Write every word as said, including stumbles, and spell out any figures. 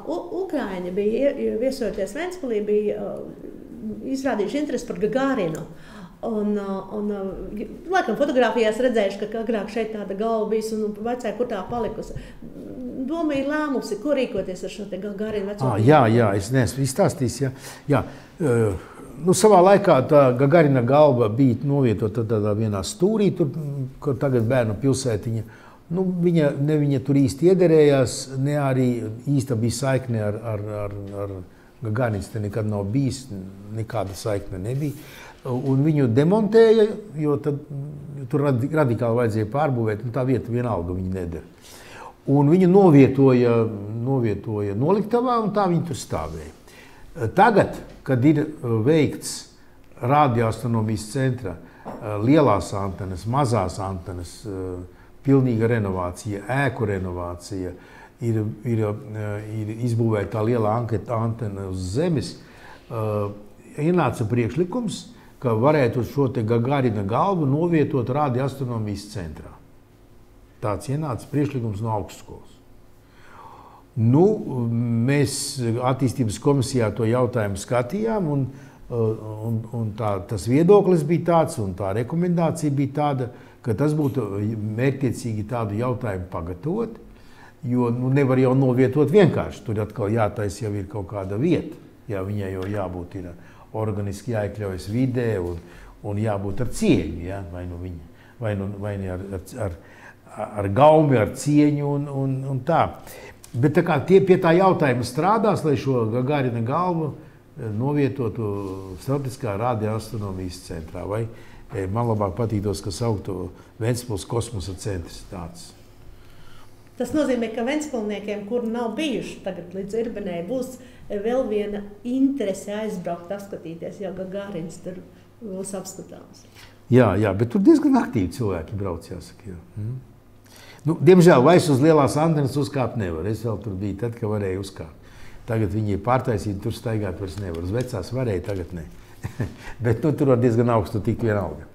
Ukraiņi bija viesojoties Ventspilī, bija izrādījuši interesi par Gagarinu. Un, un laikam fotografijās redzējuši, ka agrāk šeit tāda galva bijis un vecāja, kur tā palikusi. Doma ir lēmusi, ko rīkoties ar šo te Gagarinu veco. Ah, jā, jā, es neesmu izstāstījis. Jā. Jā. Nu, savā laikā tā Gagarina galva bija novietota tādā vienā stūrī, tur, kur tagad bērnu pilsētiņa. Nu, viņa, ne viņa tur īsti iederējās, ne arī īsta bija saikne ar, ar, ar, ar Gagarins. Te nekad nav bijis, nekāda saikne nebija. Un viņu demontēja, jo tad tur radikāli vajadzēja pārbūvēt, un tā vieta vienalga viņa nedara. Un viņu novietoja, novietoja noliktavā, un tā viņa tur stāvēja. Tagad, kad ir veikts radioastronomijas centra lielās antenas, mazās antenas, pilnīga renovācija, ēku renovācija, ir, ir, ir izbūvēta tā liela antena uz zemes, ienāca priekšlikums, ka varētu šo te Gagarina galvu novietot radioastronomijas centrā. Tāds ienāca priekšlikums no augstskolas. Nu, mēs attīstības komisijā to jautājumu skatījām, un, un, un tā, tas viedoklis bija tāds, un tā rekomendācija bija tāda, ka tas būtu mērķtiecīgi tādu jautājumu pagatavot, jo nu, nevar jau novietot vienkārši. Tur atkal jātais jau ir kaut kāda vieta, jā, viņai jau jābūt ir organiski jāiekļaujas vidē un, un jābūt ar cieņu, ja? vai nu viņa, vai nu, vai nu ar, ar, ar gaumi, ar cieņu un, un, un tā. Bet tā kā tie pie tā jautājuma strādās, lai šo Gagarina galvu novietotu Starptautiskā radioastronomijas centrā, vai man labāk patītos, ka sauktu Ventspils kosmosa centrs tāds. Tas nozīmē, ka ventspilniekiem, kur nav bijuši tagad līdz Irbenei, būs vēl viena interese aizbraukt, apskatīties, jo Gagarins tur būs apskatāms. Jā, jā, bet tur diezgan aktīvi cilvēki brauc, jāsaka. Jā. Mm. Nu, diemžēl vairs uz lielās antenas uzkāpt nevar. Es vēl tur biju tad, ka varēju uzkāpt. Tagad viņi ir pārtaisīti, tur staigāt vairs nevar. Uz vecās varēja, tagad ne. Bet nu, tur var diezgan augstu tikt vienalga.